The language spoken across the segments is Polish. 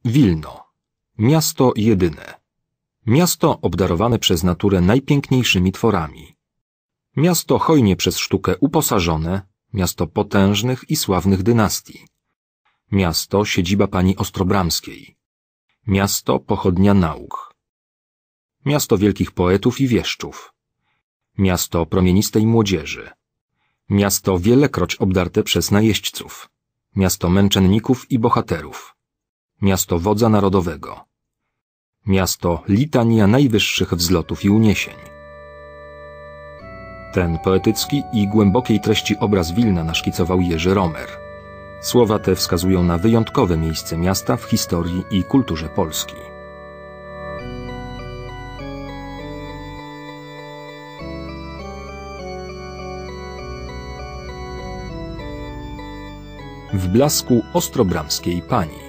Wilno. Miasto jedyne. Miasto obdarowane przez naturę najpiękniejszymi tworami. Miasto hojnie przez sztukę uposażone, miasto potężnych i sławnych dynastii. Miasto siedziba pani Ostrobramskiej. Miasto pochodnia nauk. Miasto wielkich poetów i wieszczów. Miasto promienistej młodzieży. Miasto wielekroć obdarte przez najeźdźców. Miasto męczenników i bohaterów. Miasto wodza narodowego. Miasto litania najwyższych wzlotów i uniesień. Ten poetycki i głębokiej treści obraz Wilna naszkicował Jerzy Romer. Słowa te wskazują na wyjątkowe miejsce miasta w historii i kulturze Polski. W blasku Ostrobramskiej Pani.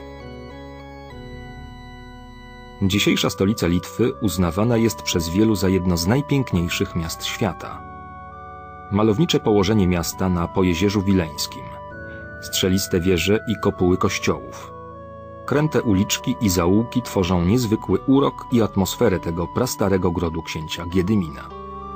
Dzisiejsza stolica Litwy uznawana jest przez wielu za jedno z najpiękniejszych miast świata. Malownicze położenie miasta na Pojezierzu Wileńskim, strzeliste wieże i kopuły kościołów. Kręte uliczki i zaułki tworzą niezwykły urok i atmosferę tego prastarego grodu księcia Giedymina.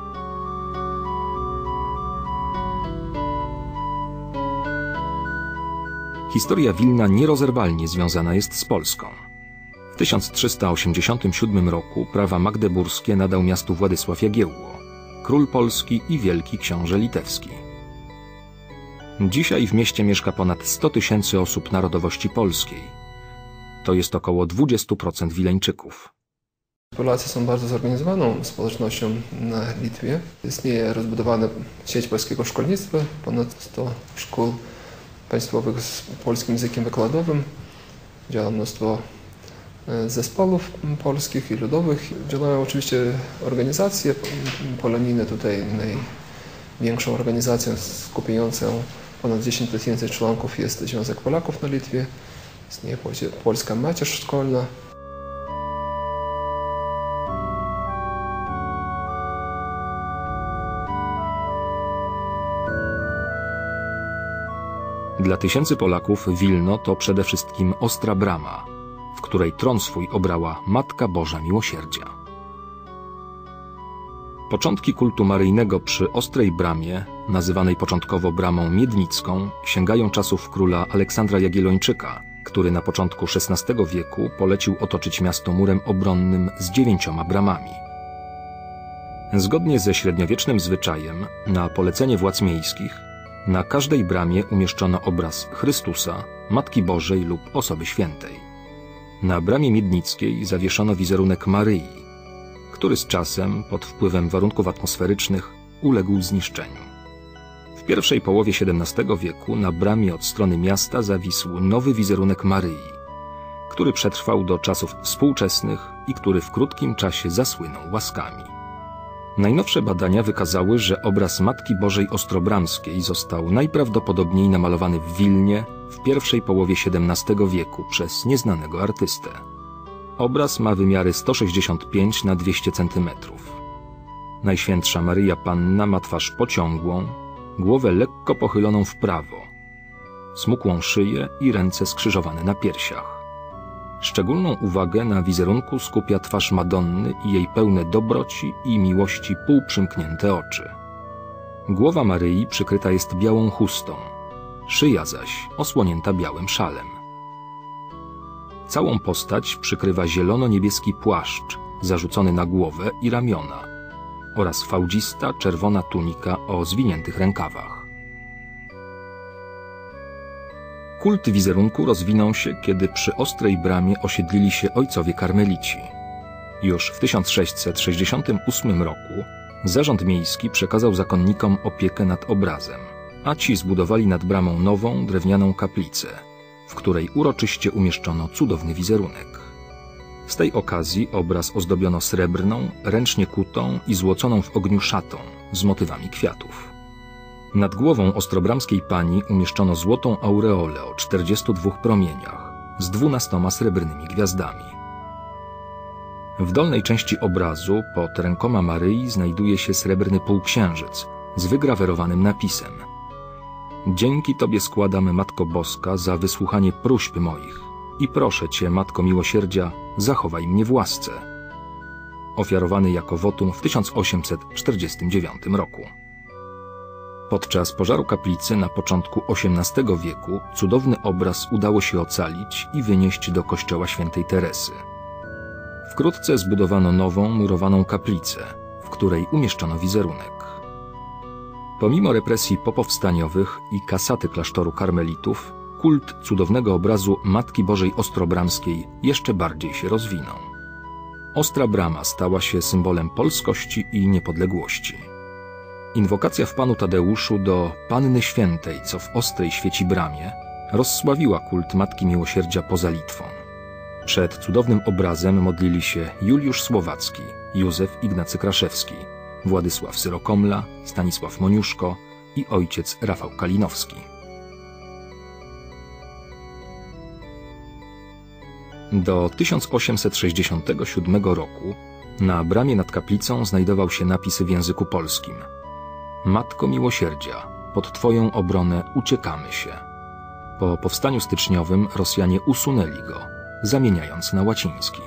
Historia Wilna nierozerwalnie związana jest z Polską. W 1387 roku prawa magdeburskie nadał miastu Władysław Jagiełło, król polski i wielki książę litewski. Dzisiaj w mieście mieszka ponad 100 000 osób narodowości polskiej. To jest około 20% Wileńczyków. Polacy są bardzo zorganizowaną społecznością na Litwie. Istnieje rozbudowana sieć polskiego szkolnictwa, ponad 100 szkół państwowych z polskim językiem wykładowym. Działa mnóstwo zespołów polskich i ludowych. Działają oczywiście organizacje polonijne. Tutaj największą organizacją skupiającą ponad 10 000 członków jest Związek Polaków na Litwie. Istnieje Polska Macierz Szkolna. Dla tysięcy Polaków Wilno to przede wszystkim Ostra Brama, w której tron swój obrała Matka Boża Miłosierdzia. Początki kultu maryjnego przy Ostrej Bramie, nazywanej początkowo Bramą Miednicką, sięgają czasów króla Aleksandra Jagiellończyka, który na początku XVI wieku polecił otoczyć miasto murem obronnym z 9 bramami. Zgodnie ze średniowiecznym zwyczajem, na polecenie władz miejskich, na każdej bramie umieszczono obraz Chrystusa, Matki Bożej lub osoby świętej. Na bramie miednickiej zawieszono wizerunek Maryi, który z czasem, pod wpływem warunków atmosferycznych, uległ zniszczeniu. W pierwszej połowie XVII wieku na bramie od strony miasta zawisł nowy wizerunek Maryi, który przetrwał do czasów współczesnych i który w krótkim czasie zasłynął łaskami. Najnowsze badania wykazały, że obraz Matki Bożej Ostrobramskiej został najprawdopodobniej namalowany w Wilnie w pierwszej połowie XVII wieku przez nieznanego artystę. Obraz ma wymiary 165 na 200 cm. Najświętsza Maryja Panna ma twarz pociągłą, głowę lekko pochyloną w prawo, smukłą szyję i ręce skrzyżowane na piersiach. Szczególną uwagę na wizerunku skupia twarz Madonny i jej pełne dobroci i miłości półprzymknięte oczy. Głowa Maryi przykryta jest białą chustą, szyja zaś osłonięta białym szalem. Całą postać przykrywa zielono-niebieski płaszcz zarzucony na głowę i ramiona oraz fałdzista czerwona tunika o zwiniętych rękawach. Kult wizerunku rozwinął się, kiedy przy Ostrej Bramie osiedlili się ojcowie karmelici. Już w 1668 roku zarząd miejski przekazał zakonnikom opiekę nad obrazem, a ci zbudowali nad bramą nową, drewnianą kaplicę, w której uroczyście umieszczono cudowny wizerunek. Z tej okazji obraz ozdobiono srebrną, ręcznie kutą i złoconą w ogniu szatą z motywami kwiatów. Nad głową Ostrobramskiej Pani umieszczono złotą aureolę o 42 promieniach z 12 srebrnymi gwiazdami. W dolnej części obrazu pod rękoma Maryi znajduje się srebrny półksiężyc z wygrawerowanym napisem: Dzięki Tobie składam, Matko Boska, za wysłuchanie próśb moich, i proszę Cię, Matko Miłosierdzia, zachowaj mnie w łasce. Ofiarowany jako wotum w 1849 roku. Podczas pożaru kaplicy na początku XVIII wieku cudowny obraz udało się ocalić i wynieść do kościoła świętej Teresy. Wkrótce zbudowano nową, murowaną kaplicę, w której umieszczono wizerunek. Pomimo represji popowstaniowych i kasaty klasztoru karmelitów, kult cudownego obrazu Matki Bożej Ostrobramskiej jeszcze bardziej się rozwinął. Ostra Brama stała się symbolem polskości i niepodległości. Inwokacja w Panu Tadeuszu do Panny Świętej, co w Ostrej świeci bramie, rozsławiła kult Matki Miłosierdzia poza Litwą. Przed cudownym obrazem modlili się Juliusz Słowacki, Józef Ignacy Kraszewski, Władysław Syrokomla, Stanisław Moniuszko i ojciec Rafał Kalinowski. Do 1867 roku na bramie nad kaplicą znajdował się napis w języku polskim: Matko Miłosierdzia, pod Twoją obronę uciekamy się. Po powstaniu styczniowym Rosjanie usunęli go, zamieniając na łaciński.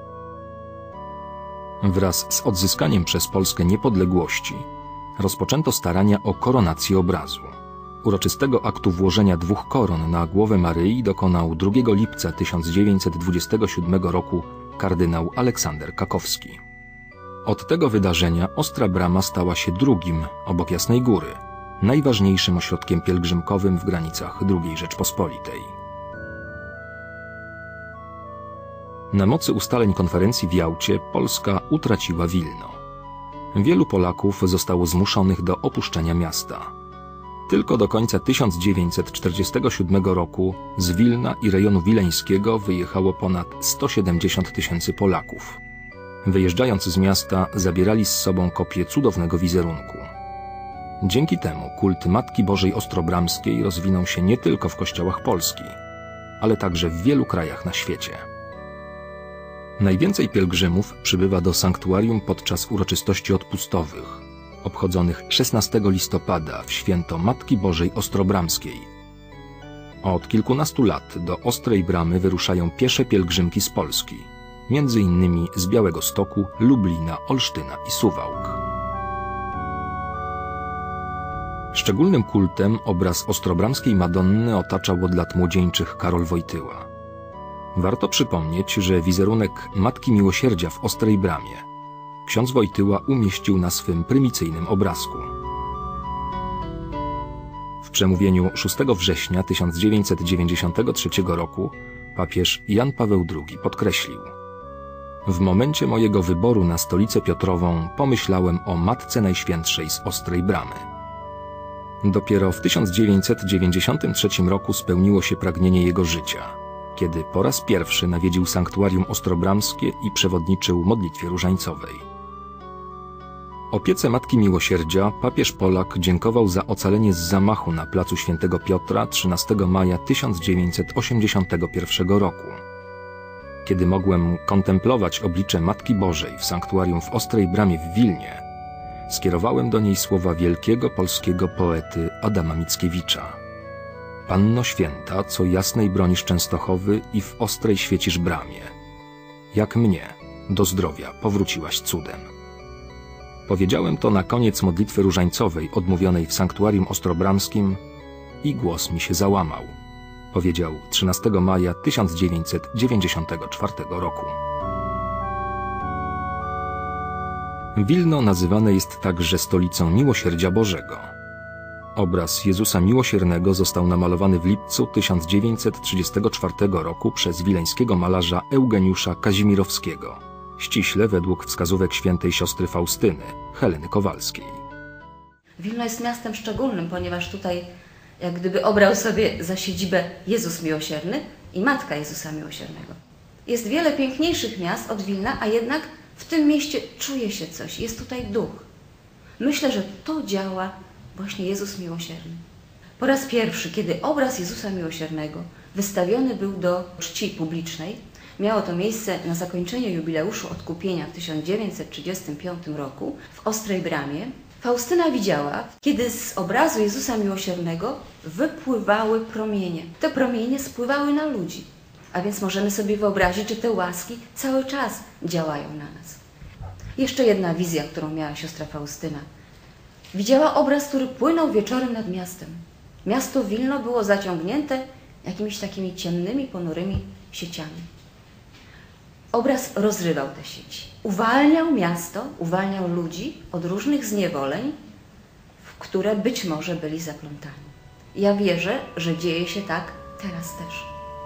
Wraz z odzyskaniem przez Polskę niepodległości rozpoczęto starania o koronację obrazu. Uroczystego aktu włożenia 2 koron na głowę Maryi dokonał 2 lipca 1927 roku kardynał Aleksander Kakowski. Od tego wydarzenia Ostra Brama stała się drugim, obok Jasnej Góry, najważniejszym ośrodkiem pielgrzymkowym w granicach II Rzeczpospolitej. Na mocy ustaleń konferencji w Jałcie Polska utraciła Wilno. Wielu Polaków zostało zmuszonych do opuszczenia miasta. Tylko do końca 1947 roku z Wilna i rejonu wileńskiego wyjechało ponad 170 000 Polaków. Wyjeżdżając z miasta, zabierali z sobą kopię cudownego wizerunku. Dzięki temu kult Matki Bożej Ostrobramskiej rozwinął się nie tylko w kościołach Polski, ale także w wielu krajach na świecie. Najwięcej pielgrzymów przybywa do sanktuarium podczas uroczystości odpustowych, obchodzonych 16 listopada w święto Matki Bożej Ostrobramskiej. Od kilkunastu lat do Ostrej Bramy wyruszają piesze pielgrzymki z Polski, między innymi z Białegostoku, Lublina, Olsztyna i Suwałk. Szczególnym kultem obraz ostrobramskiej Madonny otaczał od lat młodzieńczych Karol Wojtyła. Warto przypomnieć, że wizerunek Matki Miłosierdzia w Ostrej Bramie ksiądz Wojtyła umieścił na swym prymicyjnym obrazku. W przemówieniu 6 września 1993 roku papież Jan Paweł II podkreślił: w momencie mojego wyboru na Stolicę Piotrową pomyślałem o Matce Najświętszej z Ostrej Bramy. Dopiero w 1993 roku spełniło się pragnienie jego życia, kiedy po raz pierwszy nawiedził sanktuarium ostrobramskie i przewodniczył modlitwie różańcowej. Opiece Matki Miłosierdzia papież Polak dziękował za ocalenie z zamachu na placu Świętego Piotra 13 maja 1981 roku. Kiedy mogłem kontemplować oblicze Matki Bożej w sanktuarium w Ostrej Bramie w Wilnie, skierowałem do niej słowa wielkiego polskiego poety Adama Mickiewicza: Panno Święta, co jasnej bronisz Częstochowy i w ostrej świecisz bramie, jak mnie do zdrowia powróciłaś cudem. Powiedziałem to na koniec modlitwy różańcowej odmówionej w sanktuarium ostrobramskim i głos mi się załamał, powiedział 13 maja 1994 roku. Wilno nazywane jest także stolicą Miłosierdzia Bożego. Obraz Jezusa Miłosiernego został namalowany w lipcu 1934 roku przez wileńskiego malarza Eugeniusza Kazimirowskiego, ściśle według wskazówek świętej siostry Faustyny, Heleny Kowalskiej. Wilno jest miastem szczególnym, ponieważ tutaj jak gdyby obrał sobie za siedzibę Jezus Miłosierny i Matka Jezusa Miłosiernego. Jest wiele piękniejszych miast od Wilna, a jednak w tym mieście czuje się coś, jest tutaj duch. Myślę, że to działa właśnie Jezus Miłosierny. Po raz pierwszy, kiedy obraz Jezusa Miłosiernego wystawiony był do czci publicznej, miało to miejsce na zakończenie jubileuszu odkupienia w 1935 roku w Ostrej Bramie. Faustyna widziała, kiedy z obrazu Jezusa Miłosiernego wypływały promienie. Te promienie spływały na ludzi. A więc możemy sobie wyobrazić, że te łaski cały czas działają na nas. Jeszcze jedna wizja, którą miała siostra Faustyna. Widziała obraz, który płynął wieczorem nad miastem. Miasto Wilno było zaciągnięte jakimiś takimi ciemnymi, ponurymi sieciami. Obraz rozrywał te sieci. Uwalniał miasto, uwalniał ludzi od różnych zniewoleń, w które być może byli zaplątani. Ja wierzę, że dzieje się tak teraz też.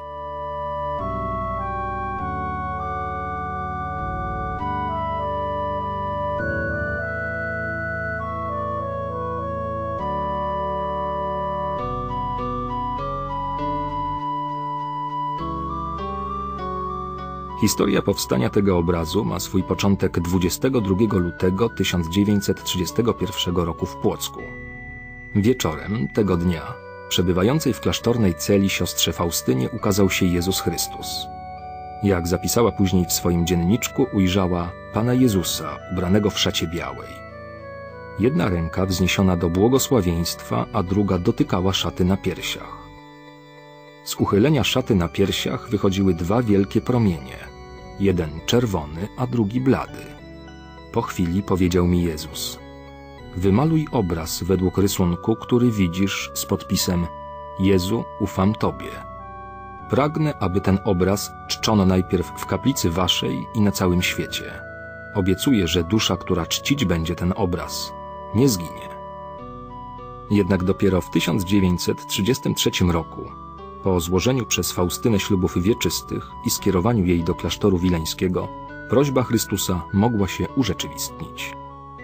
Historia powstania tego obrazu ma swój początek 22 lutego 1931 roku w Płocku. Wieczorem tego dnia przebywającej w klasztornej celi siostrze Faustynie ukazał się Jezus Chrystus. Jak zapisała później w swoim dzienniczku, ujrzała Pana Jezusa ubranego w szacie białej. Jedna ręka wzniesiona do błogosławieństwa, a druga dotykała szaty na piersiach. Z uchylenia szaty na piersiach wychodziły dwa wielkie promienie, jeden czerwony, a drugi blady. Po chwili powiedział mi Jezus: wymaluj obraz według rysunku, który widzisz, z podpisem Jezu, ufam Tobie. Pragnę, aby ten obraz czczono najpierw w kaplicy waszej i na całym świecie. Obiecuję, że dusza, która czcić będzie ten obraz, nie zginie. Jednak dopiero w 1933 roku, po złożeniu przez Faustynę ślubów wieczystych i skierowaniu jej do klasztoru wileńskiego, prośba Chrystusa mogła się urzeczywistnić.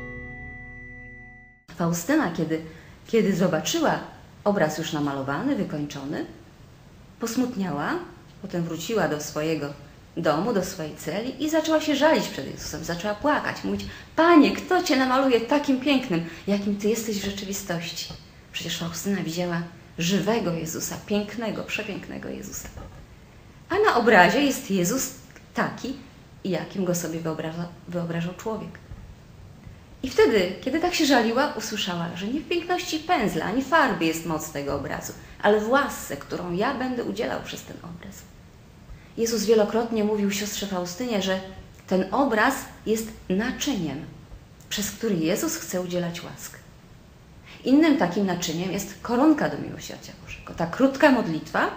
Faustyna, kiedy zobaczyła obraz już namalowany, wykończony, posmutniała, potem wróciła do swojego domu, do swojej celi i zaczęła się żalić przed Jezusem, zaczęła płakać, mówić: Panie, kto Cię namaluje takim pięknym, jakim Ty jesteś w rzeczywistości? Przecież Faustyna widziała żywego Jezusa, pięknego, przepięknego Jezusa. A na obrazie jest Jezus taki, jakim go sobie wyobrażał człowiek. I wtedy, kiedy tak się żaliła, usłyszała, że nie w piękności pędzla ani farby jest moc tego obrazu, ale w łasce, którą ja będę udzielał przez ten obraz. Jezus wielokrotnie mówił siostrze Faustynie, że ten obraz jest naczyniem, przez który Jezus chce udzielać łask. Innym takim naczyniem jest koronka do miłosierdzia Bożego. Ta krótka modlitwa,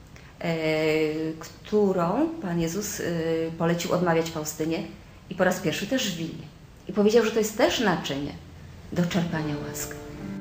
którą Pan Jezus polecił odmawiać Faustynie i po raz pierwszy też w Wilnie. I powiedział, że to jest też naczynie do czerpania łask.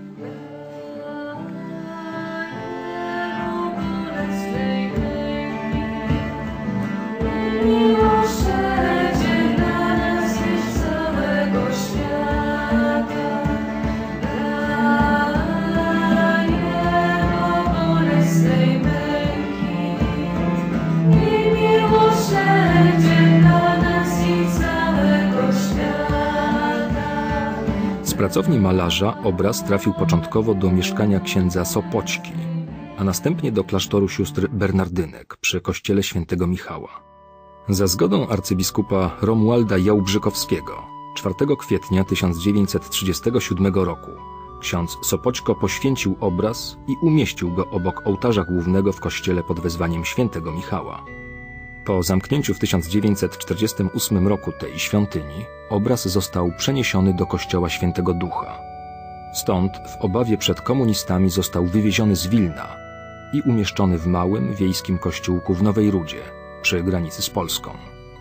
Z pracowni malarza obraz trafił początkowo do mieszkania księdza Sopoćki, a następnie do klasztoru sióstr Bernardynek przy kościele świętego Michała. Za zgodą arcybiskupa Romualda Jałbrzykowskiego 4 kwietnia 1937 roku ksiądz Sopoćko poświęcił obraz i umieścił go obok ołtarza głównego w kościele pod wezwaniem świętego Michała. Po zamknięciu w 1948 roku tej świątyni obraz został przeniesiony do kościoła Świętego Ducha. Stąd w obawie przed komunistami został wywieziony z Wilna i umieszczony w małym wiejskim kościółku w Nowej Rudzie przy granicy z Polską.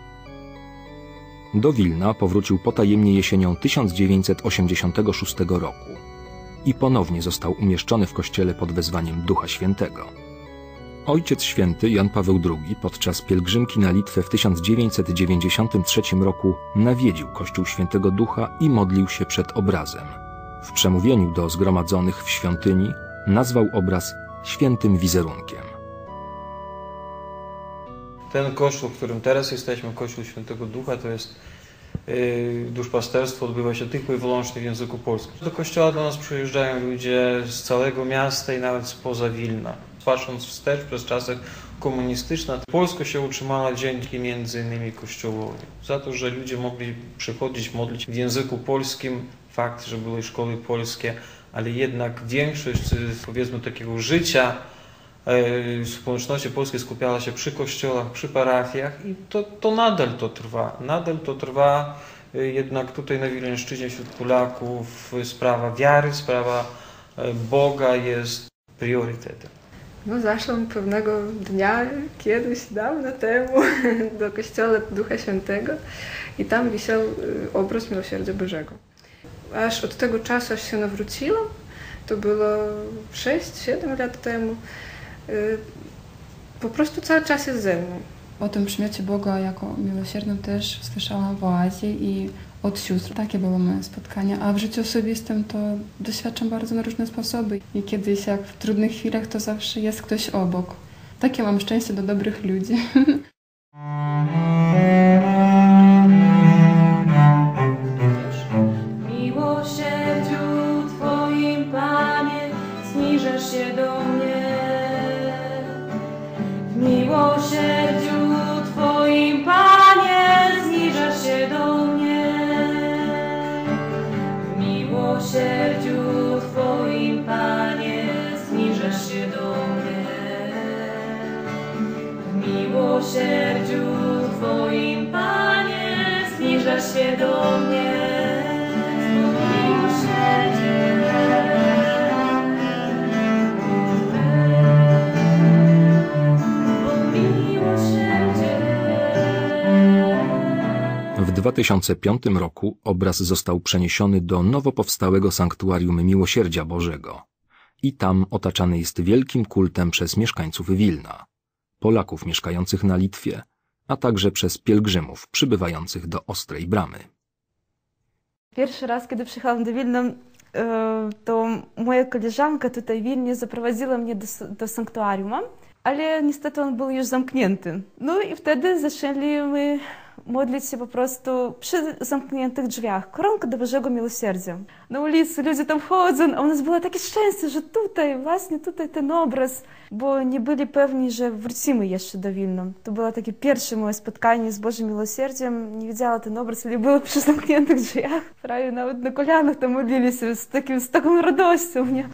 Do Wilna powrócił potajemnie jesienią 1986 roku i ponownie został umieszczony w kościele pod wezwaniem Ducha Świętego. Ojciec Święty Jan Paweł II podczas pielgrzymki na Litwę w 1993 roku nawiedził Kościół Świętego Ducha i modlił się przed obrazem. W przemówieniu do zgromadzonych w świątyni nazwał obraz świętym wizerunkiem. Ten kościół, w którym teraz jesteśmy, Kościół Świętego Ducha, to jest duszpasterstwo odbywa się tylko i wyłącznie w języku polskim. Do kościoła do nas przyjeżdżają ludzie z całego miasta i nawet spoza Wilna. Patrząc wstecz, przez czasy komunistyczne, Polska się utrzymała dzięki między innymi Kościołowi. Za to, że ludzie mogli przychodzić, modlić w języku polskim, fakt, że były szkoły polskie, ale jednak większość, powiedzmy, takiego życia społeczności polskiej skupiała się przy kościołach, przy parafiach i to nadal to trwa. Nadal to trwa, jednak tutaj na Wileńszczyźnie wśród Polaków sprawa wiary, sprawa Boga jest priorytetem. No, zaszłam pewnego dnia, kiedyś dawno temu, do kościoła Ducha Świętego i tam wisiał obraz Miłosierdzia Bożego. Aż od tego czasu, aż się nawróciłam, to było 6-7 lat temu, po prostu cały czas jest ze mną. O tym przymiocie Boga jako miłosiernym też słyszałam w oazie i od sióstr. Takie było moje spotkania. A w życiu osobistym to doświadczam bardzo na różne sposoby. I kiedyś, jak w trudnych chwilach, to zawsze jest ktoś obok. Takie mam szczęście do dobrych ludzi. Miłosierdziu Twoim, Panie, zniżasz się do mnie. W miłosierdziu Twoim, Panie, zniżasz się do mnie. W miłosierdziu Twoim, Panie, zniżasz się do mnie. W miłosierdziu Twoim, Panie, zniżasz się do mnie. W 2005 roku obraz został przeniesiony do nowo powstałego sanktuarium Miłosierdzia Bożego i tam otaczany jest wielkim kultem przez mieszkańców Wilna, Polaków mieszkających na Litwie, a także przez pielgrzymów przybywających do Ostrej Bramy. Pierwszy raz, kiedy przyjechałam do Wilna, to moja koleżanka tutaj w Wilnie zaprowadziła mnie do sanktuarium, ale niestety on był już zamknięty. No i wtedy zaczęliśmy modlić się po prostu przy zamkniętych drzwiach. Koronka do Bożego Miłosierdzia. Na ulicy ludzie tam chodzą, a u nas było takie szczęście, że tutaj, właśnie tutaj ten obraz, bo nie byli pewni, że wrócimy jeszcze do Wilna. To było takie pierwsze moje spotkanie z Bożym Miłosierdziem. Nie widziała ten obraz, ale było przy zamkniętych drzwiach. Prawie nawet na kolanach tam modlili się z taką radością. Nie?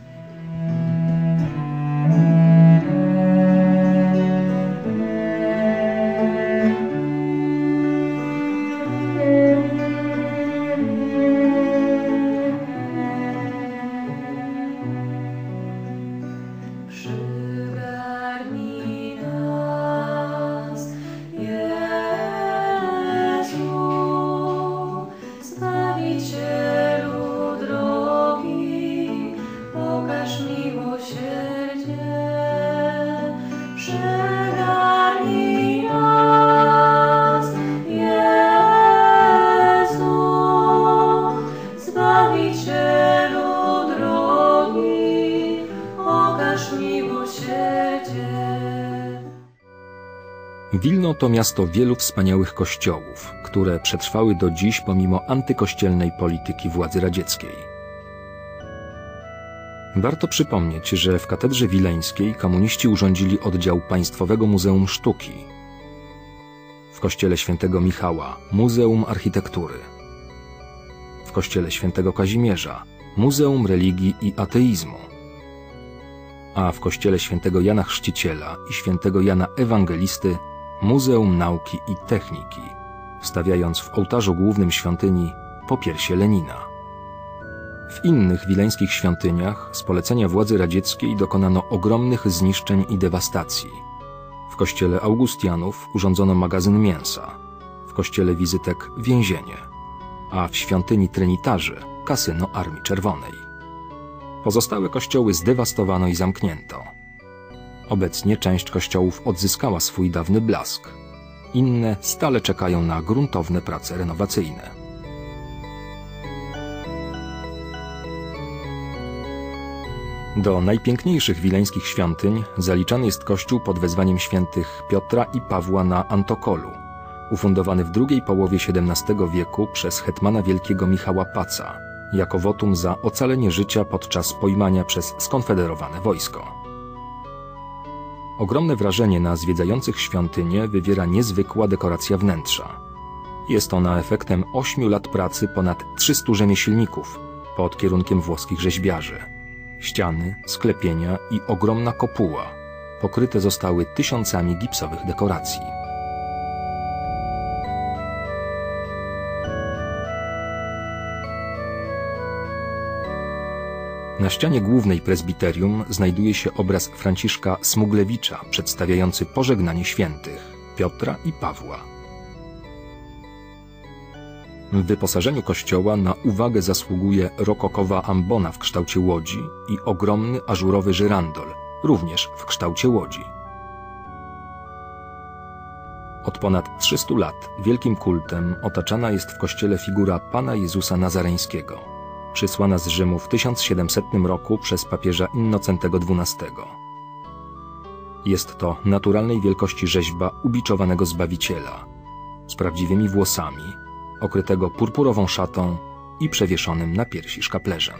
Wilno to miasto wielu wspaniałych kościołów, które przetrwały do dziś pomimo antykościelnej polityki władzy radzieckiej. Warto przypomnieć, że w katedrze wileńskiej komuniści urządzili oddział Państwowego Muzeum Sztuki. W kościele świętego Michała Muzeum Architektury. W kościele świętego Kazimierza Muzeum Religii i Ateizmu. A w kościele świętego Jana Chrzciciela i świętego Jana Ewangelisty Muzeum Nauki i Techniki, stawiając w ołtarzu głównym świątyni popiersie Lenina. W innych wileńskich świątyniach z polecenia władzy radzieckiej dokonano ogromnych zniszczeń i dewastacji. W kościele Augustianów urządzono magazyn mięsa, w kościele Wizytek więzienie, a w świątyni Trynitarzy kasyno Armii Czerwonej. Pozostałe kościoły zdewastowano i zamknięto. Obecnie część kościołów odzyskała swój dawny blask. Inne stale czekają na gruntowne prace renowacyjne. Do najpiękniejszych wileńskich świątyń zaliczany jest kościół pod wezwaniem świętych Piotra i Pawła na Antokolu, ufundowany w drugiej połowie XVII wieku przez hetmana wielkiego Michała Paca, jako wotum za ocalenie życia podczas pojmania przez skonfederowane wojsko. Ogromne wrażenie na zwiedzających świątynię wywiera niezwykła dekoracja wnętrza. Jest ona efektem 8 lat pracy ponad 300 rzemieślników pod kierunkiem włoskich rzeźbiarzy. Ściany, sklepienia i ogromna kopuła pokryte zostały tysiącami gipsowych dekoracji. Na ścianie głównej prezbiterium znajduje się obraz Franciszka Smuglewicza przedstawiający pożegnanie świętych Piotra i Pawła. W wyposażeniu kościoła na uwagę zasługuje rokokowa ambona w kształcie łodzi i ogromny ażurowy żyrandol, również w kształcie łodzi. Od ponad 300 lat wielkim kultem otaczana jest w kościele figura Pana Jezusa Nazareńskiego, przysłana z Rzymu w 1700 roku przez papieża Innocentego XII. Jest to naturalnej wielkości rzeźba ubiczowanego Zbawiciela, z prawdziwymi włosami, okrytego purpurową szatą i przewieszonym na piersi szkaplerzem.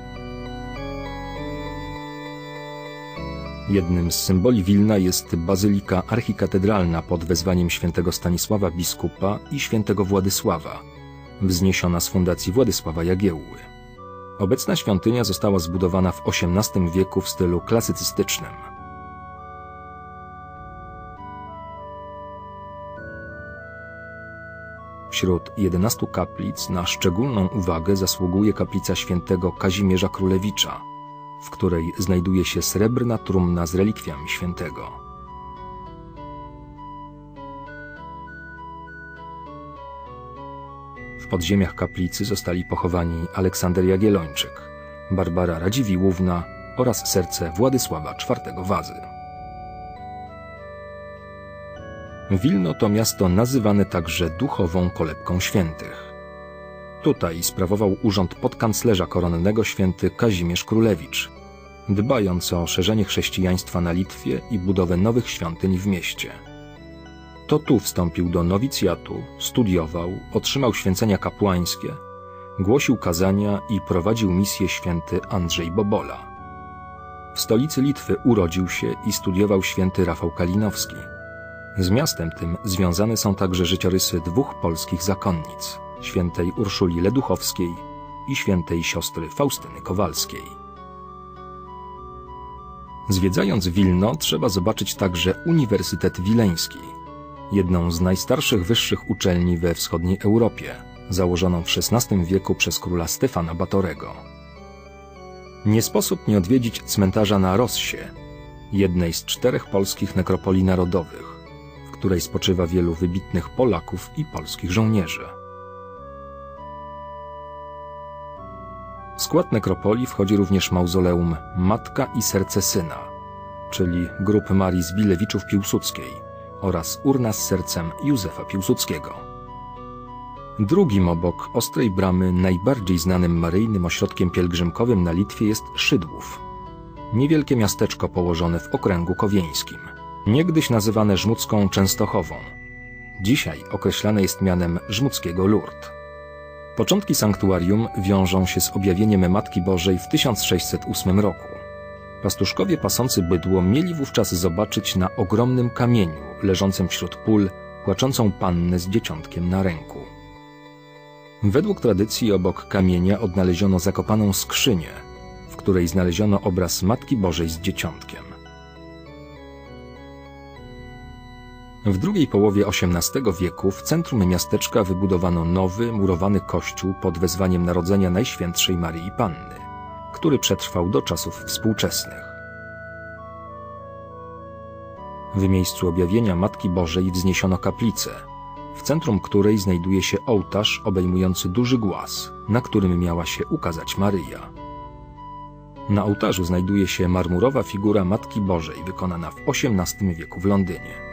Jednym z symboli Wilna jest bazylika archikatedralna pod wezwaniem świętego Stanisława biskupa i świętego Władysława, wzniesiona z fundacji Władysława Jagiełły. Obecna świątynia została zbudowana w XVIII wieku w stylu klasycystycznym. Wśród 11 kaplic na szczególną uwagę zasługuje kaplica świętego Kazimierza Królewicza, w której znajduje się srebrna trumna z relikwiami świętego. W podziemiach kaplicy zostali pochowani Aleksander Jagiellończyk, Barbara Radziwiłłówna oraz serce Władysława IV Wazy. Wilno to miasto nazywane także duchową kolebką świętych. Tutaj sprawował urząd podkanclerza koronnego święty Kazimierz Królewicz, dbając o szerzenie chrześcijaństwa na Litwie i budowę nowych świątyń w mieście. To tu wstąpił do nowicjatu, studiował, otrzymał święcenia kapłańskie, głosił kazania i prowadził misję święty Andrzej Bobola. W stolicy Litwy urodził się i studiował święty Rafał Kalinowski. Z miastem tym związane są także życiorysy dwóch polskich zakonnic, świętej Urszuli Leduchowskiej i świętej siostry Faustyny Kowalskiej. Zwiedzając Wilno, trzeba zobaczyć także Uniwersytet Wileński, jedną z najstarszych wyższych uczelni we wschodniej Europie, założoną w XVI wieku przez króla Stefana Batorego. Nie sposób nie odwiedzić cmentarza na Rossie, jednej z 4 polskich nekropolii narodowych, w której spoczywa wielu wybitnych Polaków i polskich żołnierzy. W skład nekropolii wchodzi również mauzoleum Matka i Serce Syna, czyli grób Marii Zbilewiczów-Piłsudskiej oraz urna z sercem Józefa Piłsudskiego. Drugim obok Ostrej Bramy najbardziej znanym maryjnym ośrodkiem pielgrzymkowym na Litwie jest Szydłów, niewielkie miasteczko położone w okręgu kowieńskim, niegdyś nazywane żmudzką Częstochową. Dzisiaj określane jest mianem żmudzkiego Lourdes. Początki sanktuarium wiążą się z objawieniem Matki Bożej w 1608 roku. Pastuszkowie pasący bydło mieli wówczas zobaczyć na ogromnym kamieniu leżącym wśród pól płaczącą pannę z dzieciątkiem na ręku. Według tradycji obok kamienia odnaleziono zakopaną skrzynię, w której znaleziono obraz Matki Bożej z dzieciątkiem. W drugiej połowie XVIII wieku w centrum miasteczka wybudowano nowy, murowany kościół pod wezwaniem Narodzenia Najświętszej Maryi Panny, który przetrwał do czasów współczesnych. W miejscu objawienia Matki Bożej wzniesiono kaplicę, w centrum której znajduje się ołtarz obejmujący duży głaz, na którym miała się ukazać Maryja. Na ołtarzu znajduje się marmurowa figura Matki Bożej wykonana w XVIII wieku w Londynie.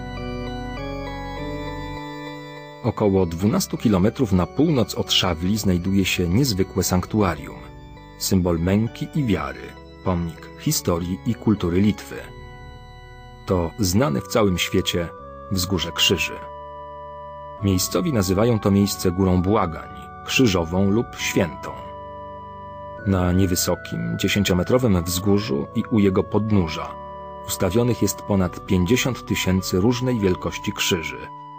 Około 12 km na północ od Szawli znajduje się niezwykłe sanktuarium, symbol męki i wiary, pomnik historii i kultury Litwy. To znane w całym świecie Wzgórze Krzyży. Miejscowi nazywają to miejsce Górą Błagań, Krzyżową lub Świętą. Na niewysokim, 10-metrowym wzgórzu i u jego podnóża ustawionych jest ponad 50 000 różnej wielkości krzyży.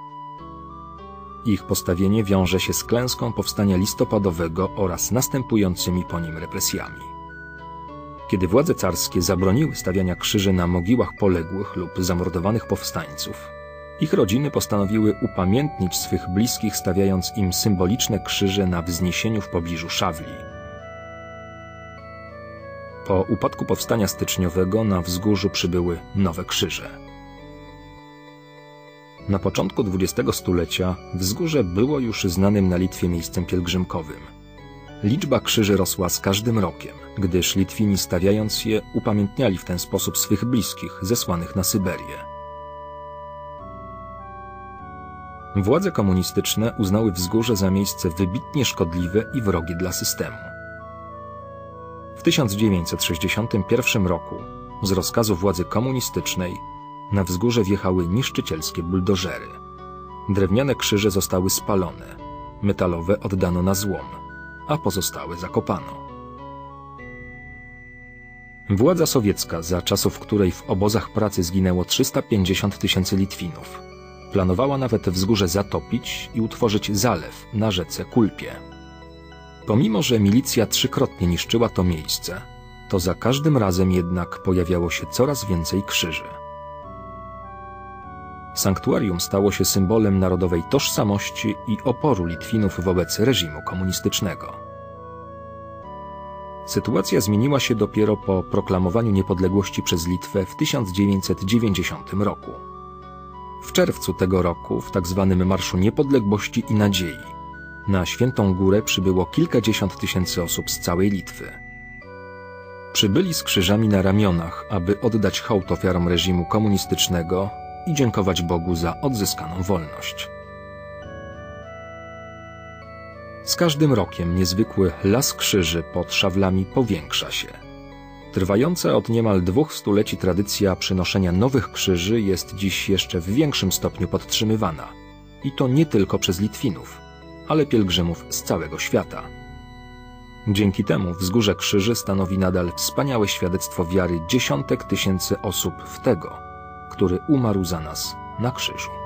Ich postawienie wiąże się z klęską powstania listopadowego oraz następującymi po nim represjami. Kiedy władze carskie zabroniły stawiania krzyży na mogiłach poległych lub zamordowanych powstańców, ich rodziny postanowiły upamiętnić swych bliskich, stawiając im symboliczne krzyże na wzniesieniu w pobliżu Szawli. Po upadku powstania styczniowego na wzgórzu przybyły nowe krzyże. Na początku XX stulecia wzgórze było już znanym na Litwie miejscem pielgrzymkowym. Liczba krzyży rosła z każdym rokiem, gdyż Litwini, stawiając je, upamiętniali w ten sposób swych bliskich zesłanych na Syberię. Władze komunistyczne uznały wzgórze za miejsce wybitnie szkodliwe i wrogie dla systemu. W 1961 roku z rozkazu władzy komunistycznej na wzgórze wjechały niszczycielskie buldożery. Drewniane krzyże zostały spalone, metalowe oddano na złom, a pozostałe zakopano. Władza sowiecka, za czasów której w obozach pracy zginęło 350 000 Litwinów, planowała nawet wzgórze zatopić i utworzyć zalew na rzece Kulpie. Pomimo że milicja trzykrotnie niszczyła to miejsce, to za każdym razem jednak pojawiało się coraz więcej krzyży. Sanktuarium stało się symbolem narodowej tożsamości i oporu Litwinów wobec reżimu komunistycznego. Sytuacja zmieniła się dopiero po proklamowaniu niepodległości przez Litwę w 1990 roku. W czerwcu tego roku, w tzw. Marszu Niepodległości i Nadziei, na Świętą Górę przybyło kilkadziesiąt tysięcy osób z całej Litwy. Przybyli z krzyżami na ramionach, aby oddać hołd ofiarom reżimu komunistycznego i dziękować Bogu za odzyskaną wolność. Z każdym rokiem niezwykły las krzyży pod Szawlami powiększa się. Trwająca od niemal 2 stuleci tradycja przynoszenia nowych krzyży jest dziś jeszcze w większym stopniu podtrzymywana. I to nie tylko przez Litwinów, ale pielgrzymów z całego świata. Dzięki temu Wzgórze Krzyży stanowi nadal wspaniałe świadectwo wiary dziesiątek tysięcy osób w tego, który umarł za nas na krzyżu.